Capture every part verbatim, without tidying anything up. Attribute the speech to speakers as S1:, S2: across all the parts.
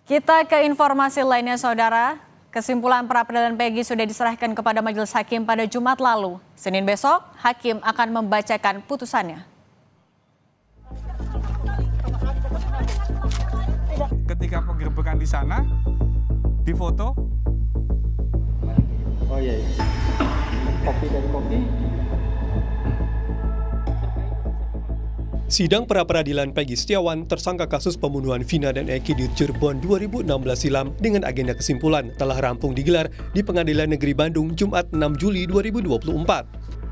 S1: Kita ke informasi lainnya, Saudara. Kesimpulan pra-peradilan Peggy sudah diserahkan kepada Majelis Hakim pada Jumat lalu. Senin besok, Hakim akan membacakan putusannya.
S2: Ketika penggerbekan di sana, difoto.
S3: Oh iya, iya. Kopi dari kopi.
S4: Sidang pra-peradilan Peggy Setiawan tersangka kasus pembunuhan Vina dan Eki di Cirebon dua ribu enam belas silam dengan agenda kesimpulan telah rampung digelar di Pengadilan Negeri Bandung Jumat enam Juli dua ribu dua puluh empat.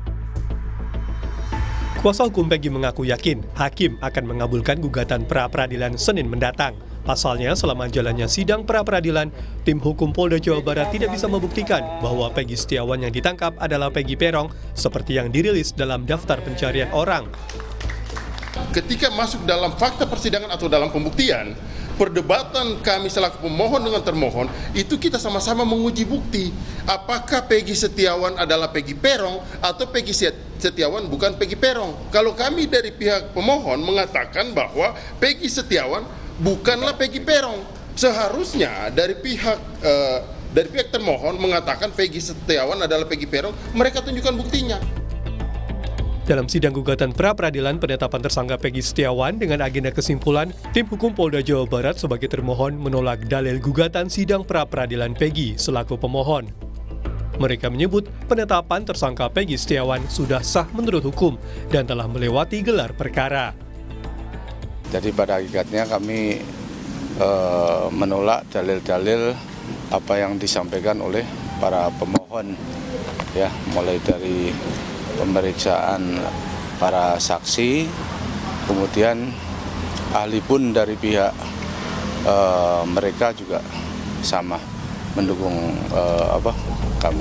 S4: Kuasa hukum Peggy mengaku yakin hakim akan mengabulkan gugatan pra-peradilan Senin mendatang. Pasalnya, selama jalannya sidang pra-peradilan, tim hukum Polda Jawa Barat tidak bisa membuktikan bahwa Peggy Setiawan yang ditangkap adalah Peggy Peron seperti yang dirilis dalam daftar pencarian orang.
S5: Ketika masuk dalam fakta persidangan atau dalam pembuktian, perdebatan kami selaku pemohon dengan termohon, itu kita sama-sama menguji bukti. Apakah Peggy Setiawan adalah Peggy Peron atau Peggy Setiawan bukan Peggy Peron. Kalau kami dari pihak pemohon mengatakan bahwa Peggy Setiawan bukanlah Peggy Peron, seharusnya dari pihak eh, dari pihak termohon mengatakan Peggy Setiawan adalah Peggy Peron, mereka tunjukkan buktinya.
S4: Dalam sidang gugatan pra-peradilan penetapan tersangka Peggy Setiawan dengan agenda kesimpulan, tim hukum Polda Jawa Barat sebagai termohon menolak dalil gugatan sidang pra-peradilan Peggy selaku pemohon. Mereka menyebut penetapan tersangka Peggy Setiawan sudah sah menurut hukum dan telah melewati gelar perkara.
S6: Jadi pada hakikatnya kami e, menolak dalil-dalil apa yang disampaikan oleh para pemohon, ya, mulai dari pemeriksaan para saksi, kemudian ahli pun dari pihak e, mereka juga sama mendukung e, apa kami.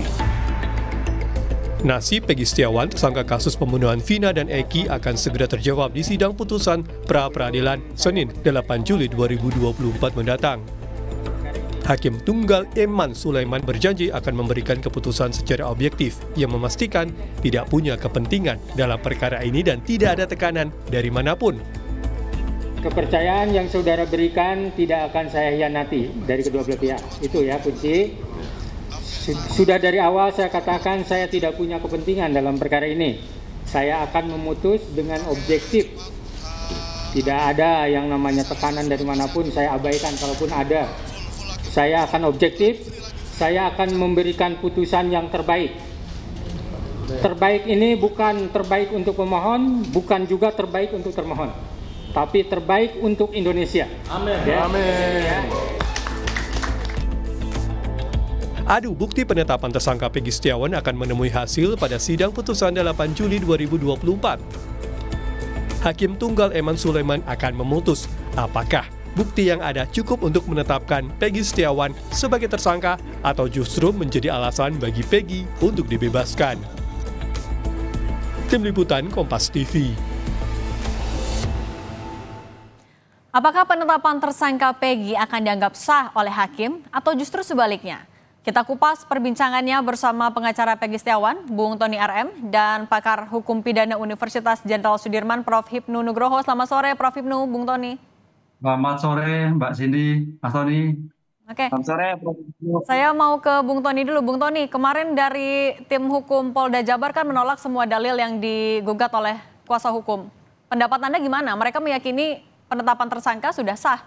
S4: Nasib Peggy Setiawan, tersangka kasus pembunuhan Vina dan Eki, akan segera terjawab di sidang putusan pra-peradilan Senin delapan Juli dua ribu dua puluh empat mendatang. Hakim Tunggal Eman Sulaiman berjanji akan memberikan keputusan secara objektif yang memastikan tidak punya kepentingan dalam perkara ini dan tidak ada tekanan dari manapun.
S3: Kepercayaan yang saudara berikan tidak akan saya hianati dari kedua belah pihak. Itu ya kunci. Sudah dari awal saya katakan saya tidak punya kepentingan dalam perkara ini. Saya akan memutus dengan objektif. Tidak ada yang namanya tekanan dari manapun, saya abaikan kalaupun ada. Saya akan objektif, saya akan memberikan putusan yang terbaik. Terbaik ini bukan terbaik untuk pemohon, bukan juga terbaik untuk termohon, tapi terbaik untuk Indonesia.
S7: Amin.
S3: Ya.
S7: Amin.
S4: Adu bukti penetapan tersangka Peggy Setiawan akan menemui hasil pada sidang putusan delapan Juli dua ribu dua puluh empat. Hakim Tunggal Eman Sulaiman akan memutus apakah bukti yang ada cukup untuk menetapkan Peggy Setiawan sebagai tersangka atau justru menjadi alasan bagi Peggy untuk dibebaskan. Tim Liputan Kompas T V.
S1: Apakah penetapan tersangka Peggy akan dianggap sah oleh hakim atau justru sebaliknya? Kita kupas perbincangannya bersama pengacara Peggy Setiawan, Bung Tony R M, dan pakar hukum pidana Universitas Jenderal Sudirman, Prof Hipnu Nugroho. Selamat sore, Prof Hipnu, Bung Tony.
S7: Selamat sore, Mbak Cindy, Mas Tony.
S1: Oke.
S7: Selamat sore, Prof Hipnu.
S1: Saya mau ke Bung Tony dulu. Bung Tony, kemarin dari tim hukum Polda Jabar kan menolak semua dalil yang digugat oleh kuasa hukum. Pendapat Anda gimana? Mereka meyakini penetapan tersangka sudah sah.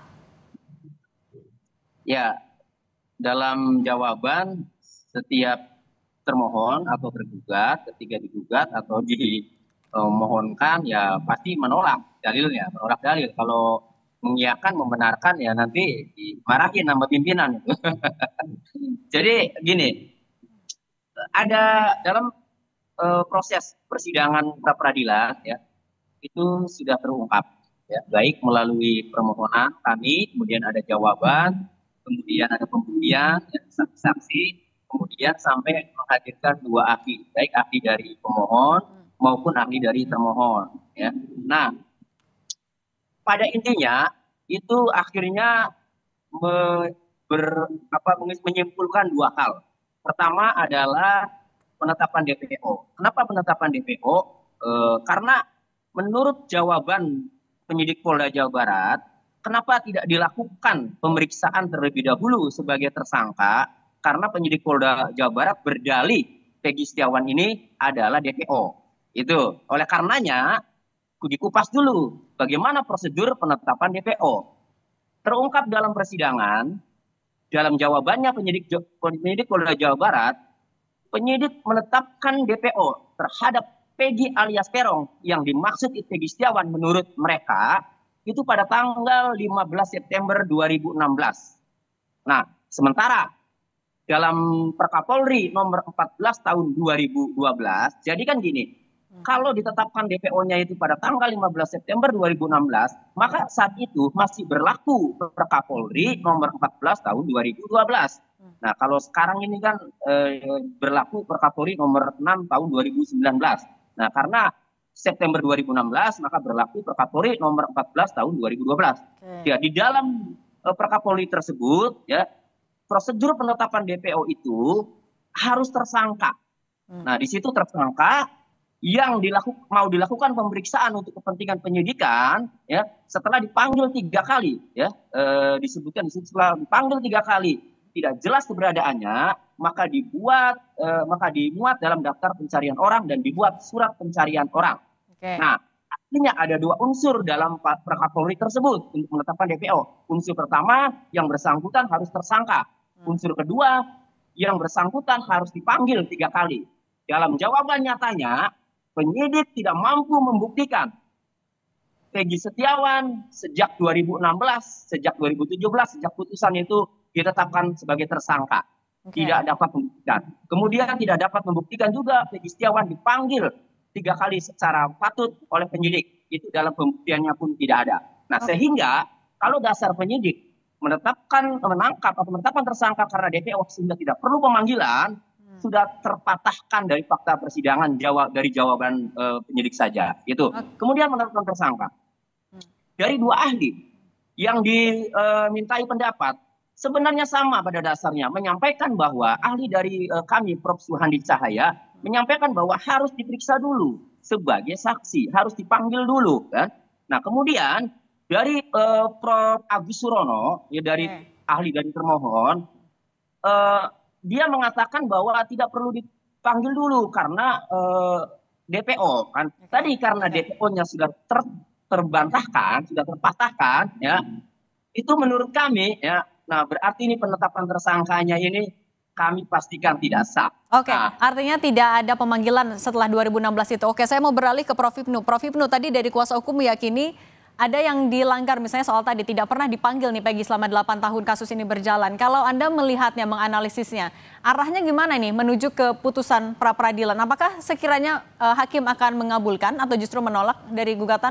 S8: Ya. Dalam jawaban setiap termohon atau tergugat, ketika digugat atau dimohonkan, ya pasti menolak dalilnya, menolak dalil. Kalau mengiyakan, membenarkan, ya nanti dimarahin sama pimpinan. Jadi gini, ada dalam uh, proses persidangan pra peradilan, ya itu sudah terungkap, ya baik melalui permohonan kami, kemudian ada jawaban, kemudian ada pembuktian, ya, saksi, kemudian sampai menghadirkan dua ahli, baik ahli dari pemohon maupun ahli dari termohon. Ya. Nah, pada intinya itu akhirnya me, ber, apa, menyimpulkan dua hal. Pertama adalah penetapan D P O. Kenapa penetapan D P O? E, karena menurut jawaban penyidik Polda Jawa Barat, kenapa tidak dilakukan pemeriksaan terlebih dahulu sebagai tersangka? Karena penyidik Polda Jawa Barat berdalih Peggy Setiawan ini adalah D P O. Itu. Oleh karenanya, dikupas dulu bagaimana prosedur penetapan D P O. Terungkap dalam persidangan, dalam jawabannya penyidik, penyidik Polda Jawa Barat, penyidik menetapkan D P O terhadap Peggy alias Peron yang dimaksud Peggy Setiawan menurut mereka itu pada tanggal lima belas September dua ribu enam belas. Nah, sementara dalam Perkapolri nomor empat belas tahun dua ribu dua belas, jadi kan gini, kalau ditetapkan D P O-nya itu pada tanggal lima belas September dua ribu enam belas, maka saat itu masih berlaku Perkapolri nomor empat belas tahun dua ribu dua belas. Nah, kalau sekarang ini kan eh, berlaku Perkapolri nomor enam tahun dua ribu sembilan belas. Nah, karena September dua ribu enam belas maka berlaku Perkapolri nomor empat belas tahun dua ribu dua belas. Okay. Ya, di dalam eh, Perkapolri tersebut ya, prosedur penetapan D P O itu harus tersangka. Hmm. Nah, di situ tersangka yang dilakukan mau dilakukan pemeriksaan untuk kepentingan penyidikan ya, setelah dipanggil tiga kali ya, eh, disebutkan di situ setelah dipanggil tiga kali tidak jelas keberadaannya, maka dibuat eh, maka dimuat dalam daftar pencarian orang dan dibuat surat pencarian orang. Okay. Nah, artinya ada dua unsur dalam Perkapolri tersebut untuk menetapkan D P O. Unsur pertama, yang bersangkutan harus tersangka. Unsur kedua, yang bersangkutan harus dipanggil tiga kali. Dalam jawaban nyatanya, penyidik tidak mampu membuktikan Peggy Setiawan sejak dua ribu enam belas, sejak dua ribu tujuh belas, sejak putusan itu ditetapkan sebagai tersangka. Okay. Tidak dapat membuktikan. Kemudian tidak dapat membuktikan juga Peggy Setiawan dipanggil tiga kali secara patut oleh penyidik. Itu dalam pembuktiannya pun tidak ada. Nah, okay. Sehingga kalau dasar penyidik menetapkan, menangkap atau menetapkan tersangka karena D P O sehingga tidak perlu pemanggilan, hmm. sudah terpatahkan dari fakta persidangan jawab dari jawaban uh, penyidik saja. Itu. Okay. Kemudian menetapkan tersangka. Hmm. Dari dua ahli yang dimintai uh, pendapat, sebenarnya sama pada dasarnya, menyampaikan bahwa ahli dari uh, kami, Prof Suhandi Cahaya, hmm. menyampaikan bahwa harus diperiksa dulu sebagai saksi, harus dipanggil dulu, kan? Nah, kemudian dari uh, Prof Agus Surono, ya dari hmm. ahli dari termohon, uh, dia mengatakan bahwa tidak perlu dipanggil dulu karena uh, D P O, kan? Okay. Tadi karena okay. D P O-nya sudah ter, terbantahkan, sudah terpatahkan, ya, itu menurut kami, ya. Nah, berarti ini penetapan tersangkanya ini kami pastikan tidak sah.
S1: Oke,
S8: nah,
S1: artinya tidak ada pemanggilan setelah dua ribu enam belas itu. Oke, saya mau beralih ke Prof Ibnu. Prof Ibnu, tadi dari kuasa hukum meyakini ada yang dilanggar, misalnya soal tadi tidak pernah dipanggil nih Peggy selama delapan tahun kasus ini berjalan. Kalau Anda melihatnya, menganalisisnya, arahnya gimana nih menuju ke putusan pra-peradilan? Apakah sekiranya uh, hakim akan mengabulkan atau justru menolak dari gugatan?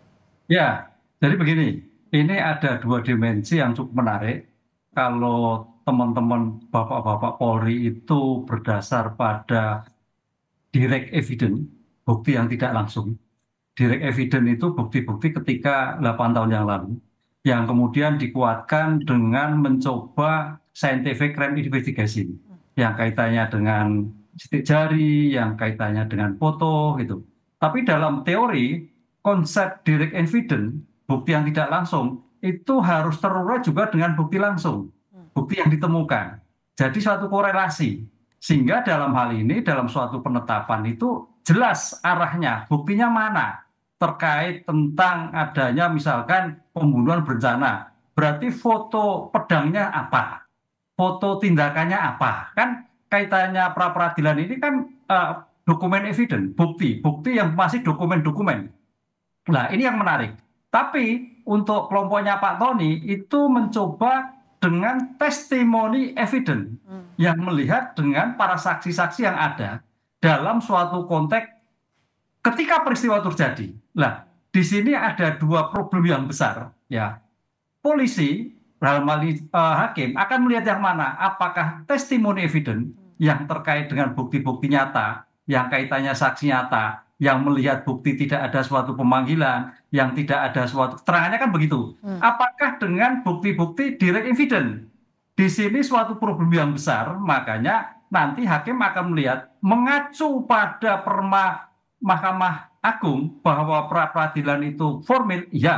S7: Ya, jadi begini, ini ada dua dimensi yang cukup menarik. Kalau teman-teman Bapak-Bapak Polri itu berdasar pada direct evidence, bukti yang tidak langsung. Direct evidence itu bukti-bukti ketika delapan tahun yang lalu, yang kemudian dikuatkan dengan mencoba scientific crime investigation, yang kaitannya dengan sidik jari, yang kaitannya dengan foto, gitu. Tapi dalam teori, konsep direct evidence, bukti yang tidak langsung, itu harus terurai juga dengan bukti langsung, bukti yang ditemukan. Jadi suatu korelasi, sehingga dalam hal ini, dalam suatu penetapan itu jelas arahnya, buktinya mana. Terkait tentang adanya misalkan pembunuhan berencana, berarti foto pedangnya apa, foto tindakannya apa, kan kaitannya pra peradilan ini kan uh, dokumen evidence, bukti, bukti yang masih dokumen-dokumen. Nah, ini yang menarik. Tapi untuk kelompoknya Pak Tony itu mencoba dengan testimoni evidence hmm. yang melihat dengan para saksi-saksi yang ada dalam suatu konteks ketika peristiwa terjadi. Nah, di sini ada dua problem yang besar, ya. Polisi, dalam hal ini uh, hakim akan melihat yang mana, apakah testimoni evidence yang terkait dengan bukti-bukti nyata, yang kaitannya saksi nyata, yang melihat bukti tidak ada suatu pemanggilan, yang tidak ada suatu keterangannya kan begitu. Hmm. Apakah dengan bukti-bukti direct evidence? Di sini suatu problem yang besar, makanya nanti hakim akan melihat mengacu pada perma Mahkamah Agung bahwa pra peradilan itu formil, ya,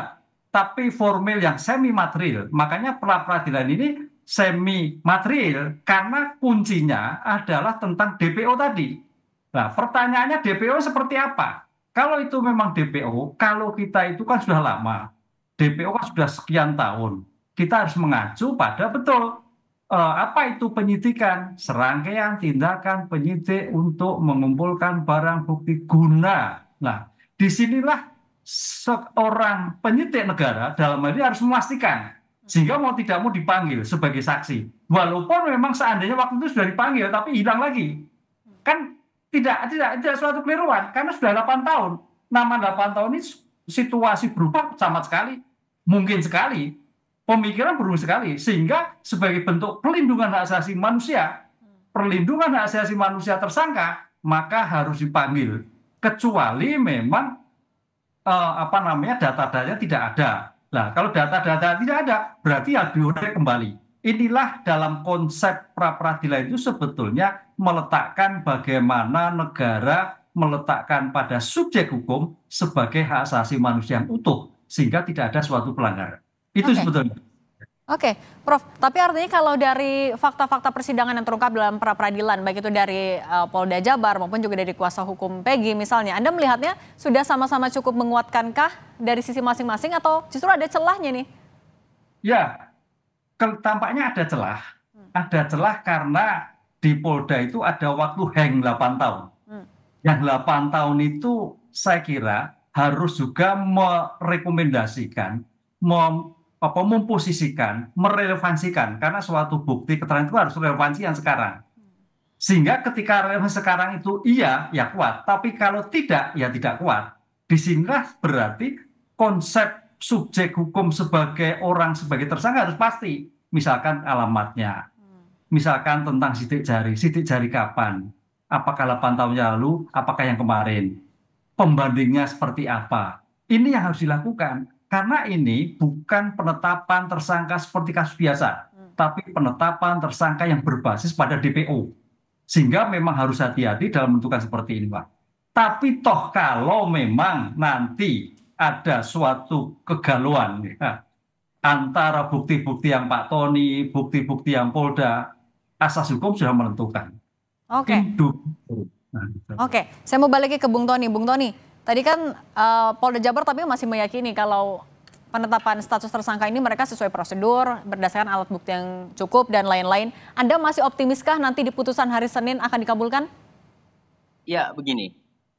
S7: tapi formil yang semi material. Makanya pra peradilan ini semi material karena kuncinya adalah tentang D P O tadi. Nah, pertanyaannya D P O seperti apa? Kalau itu memang D P O, kalau kita itu kan sudah lama, D P O kan sudah sekian tahun, kita harus mengacu pada betul eh, apa itu penyidikan, serangkaian tindakan penyidik untuk mengumpulkan barang bukti guna. Nah, disinilah seorang penyidik negara dalam hal ini harus memastikan sehingga mau tidak mau dipanggil sebagai saksi. Walaupun memang seandainya waktu itu sudah dipanggil tapi hilang lagi. Kan tidak tidak tidak suatu keliruan karena sudah delapan tahun. Nama delapan tahun ini situasi berubah sama sekali. Mungkin sekali. Pemikiran berubah sekali sehingga sebagai bentuk pelindungan hak asasi manusia, perlindungan hak asasi manusia tersangka, maka harus dipanggil kecuali memang eh, apa namanya data-datanya tidak ada. Nah, kalau data-data tidak ada, berarti harus diurai kembali. Inilah dalam konsep pra-peradilan itu sebetulnya meletakkan bagaimana negara meletakkan pada subjek hukum sebagai hak asasi manusia yang utuh, sehingga tidak ada suatu pelanggaran. Itu
S1: Oke.
S7: sebetulnya.
S1: Oke, Prof. Tapi artinya kalau dari fakta-fakta persidangan yang terungkap dalam pra-peradilan, baik itu dari uh, Polda Jabar maupun juga dari kuasa hukum Peggy misalnya, Anda melihatnya sudah sama-sama cukup menguatkankah dari sisi masing-masing atau justru ada celahnya nih?
S7: Ya, ke- tampaknya ada celah. Ada celah karena di Polda itu ada waktu hang delapan tahun.
S1: Hmm.
S7: Yang delapan tahun itu saya kira harus juga merekomendasikan, mem, apa, memposisikan, merelevansikan. Karena suatu bukti keterangan itu harus relevansi yang sekarang. Sehingga ketika relevansi sekarang itu iya, ya kuat. Tapi kalau tidak, ya tidak kuat. Disinilah berarti konsep subjek hukum sebagai orang, sebagai tersangka harus pasti. Misalkan alamatnya. Misalkan tentang sidik jari. Sidik jari kapan? Apakah delapan tahun yang lalu? Apakah yang kemarin? Pembandingnya seperti apa? Ini yang harus dilakukan. Karena ini bukan penetapan tersangka seperti kasus biasa. Tapi penetapan tersangka yang berbasis pada D P O. Sehingga memang harus hati-hati dalam menentukan seperti ini, Pak. Tapi toh kalau memang nanti ada suatu kegalauan ya, antara bukti-bukti yang Pak Tony, bukti-bukti yang Polda, asas hukum sudah menentukan.
S1: Oke.
S7: Hidup. Nah, gitu.
S1: Oke, saya mau balik ke Bung Tony. Bung Tony, tadi kan uh, Polda Jabar tapi masih meyakini kalau penetapan status tersangka ini mereka sesuai prosedur, berdasarkan alat bukti yang cukup dan lain-lain. Anda masih optimiskah nanti di putusan hari Senin akan dikabulkan?
S8: Ya, begini.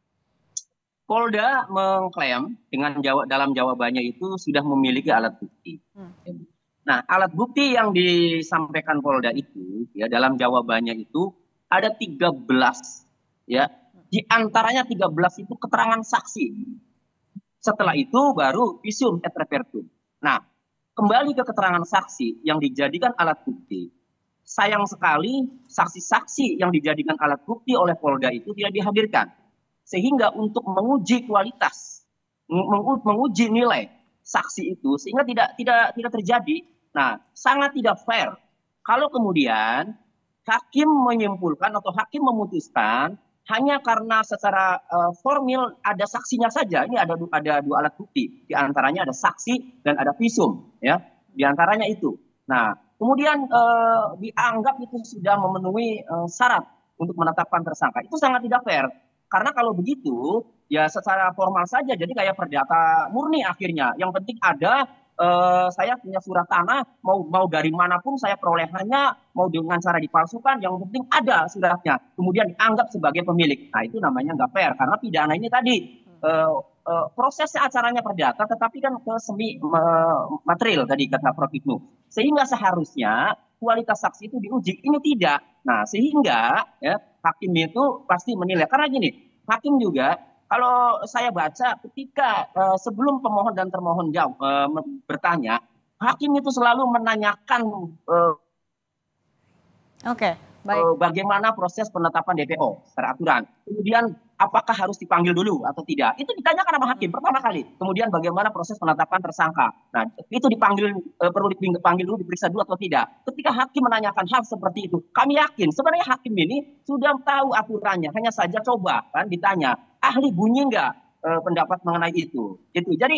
S8: Polda mengklaim dengan jawab dalam jawabannya itu sudah memiliki alat bukti.
S1: Hmm.
S8: Nah, alat bukti yang disampaikan Polda itu ya dalam jawabannya itu ada tiga belas ya. Di antaranya tiga belas itu keterangan saksi. Setelah itu baru visum et repertum. Nah, kembali ke keterangan saksi yang dijadikan alat bukti. Sayang sekali saksi-saksi yang dijadikan alat bukti oleh Polda itu tidak dihadirkan. Sehingga untuk menguji kualitas, mengu- menguji nilai saksi itu sehingga tidak tidak tidak terjadi. Nah, sangat tidak fair kalau kemudian hakim menyimpulkan atau hakim memutuskan hanya karena secara uh, formil ada saksinya saja. Ini ada ada dua alat bukti, di antaranya ada saksi dan ada visum, ya, di antaranya itu. Nah, kemudian uh, dianggap itu sudah memenuhi uh, syarat untuk menetapkan tersangka. Itu sangat tidak fair. Karena kalau begitu, ya secara formal saja, jadi kayak perdata murni akhirnya. Yang penting ada, eh, saya punya surat tanah, mau mau dari manapun saya perolehannya, mau dengan cara dipalsukan, yang penting ada suratnya. Kemudian dianggap sebagai pemilik. Nah, itu namanya nggak fair. Karena pidana ini tadi, eh, eh, prosesnya acaranya perdata, tetapi kan ke semi eh, material tadi kata Prof Ibnu. Sehingga seharusnya kualitas saksi itu diuji. Ini tidak. Nah, sehingga ya, hakim itu pasti menilai. Karena gini, hakim juga kalau saya baca ketika uh, sebelum pemohon dan termohon jawab uh, bertanya, hakim itu selalu menanyakan uh,
S1: Oke, baik.
S8: uh, bagaimana proses penetapan D P O secara aturan. Kemudian apakah harus dipanggil dulu atau tidak? Itu ditanyakan sama hakim pertama kali. Kemudian bagaimana proses penetapan tersangka? Nah, itu dipanggil eh, perlu dipanggil dulu, diperiksa dulu atau tidak? Ketika hakim menanyakan hal seperti itu, kami yakin sebenarnya hakim ini sudah tahu aturannya. Hanya saja coba kan ditanya, ahli bunyi nggak eh, pendapat mengenai itu? Itu. Jadi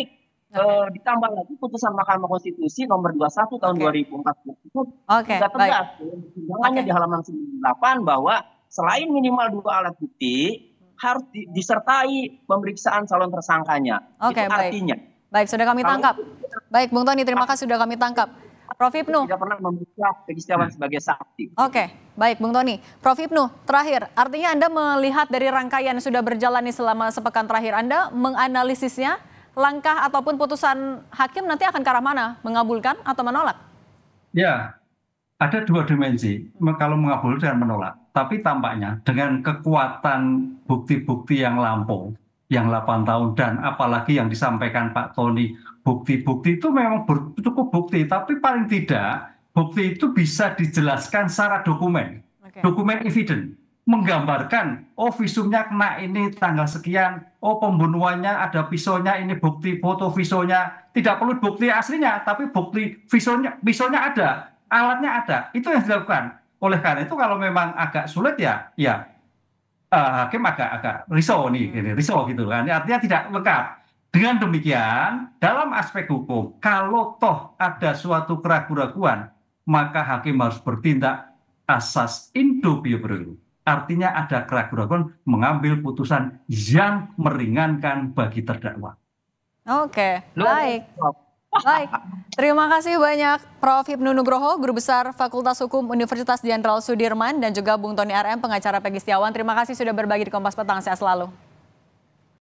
S8: Uh, ditambah lagi putusan Mahkamah Konstitusi nomor dua puluh satu tahun okay. dua ribu empat belas itu
S1: okay,
S8: sudah tegas pertimbangannya okay. di halaman sembilan puluh delapan bahwa selain minimal dua alat bukti harus di, disertai pemeriksaan calon tersangkanya.
S1: Oke, okay,
S8: itu artinya.
S1: Baik. Baik, sudah kami tangkap. Baik, Bung Tony, terima kasih sudah kami tangkap. Prof Hipnu.
S8: Tidak pernah memeriksa Peggy Setiawan sebagai saksi.
S1: Oke, okay, baik Bung Tony. Prof Hipnu, terakhir, artinya Anda melihat dari rangkaian yang sudah berjalan nih selama sepekan terakhir, Anda menganalisisnya langkah ataupun putusan hakim nanti akan ke arah mana? Mengabulkan atau menolak?
S7: Ya, ada dua dimensi kalau mengabulkan dan menolak. Tapi tampaknya dengan kekuatan bukti-bukti yang lampau, yang delapan tahun dan apalagi yang disampaikan Pak Tony, bukti-bukti itu memang cukup bukti, tapi paling tidak bukti itu bisa dijelaskan secara dokumen, okay. dokumen evidence. Menggambarkan, oh visumnya kena ini tanggal sekian, oh pembunuhannya ada pisaunya, ini bukti foto pisaunya, tidak perlu bukti aslinya, tapi bukti pisaunya, pisaunya ada, alatnya ada, itu yang dilakukan. Oleh karena itu kalau memang agak sulit ya, ya uh, hakim agak-agak risau nih, ini risau gitu kan, artinya tidak lengkap. Dengan demikian, dalam aspek hukum, kalau toh ada suatu keraguan-keraguan, maka hakim harus bertindak asas indubio pro. Artinya ada keraguan-keraguan mengambil putusan yang meringankan bagi terdakwa.
S1: Oke, baik. Baik, terima kasih banyak Prof Hipnu Nugroho, Guru Besar Fakultas Hukum Universitas Jenderal Sudirman, dan juga Bung Tony R M, pengacara Peggy Setiawan. Terima kasih sudah berbagi di Kompas Petang, sehat selalu.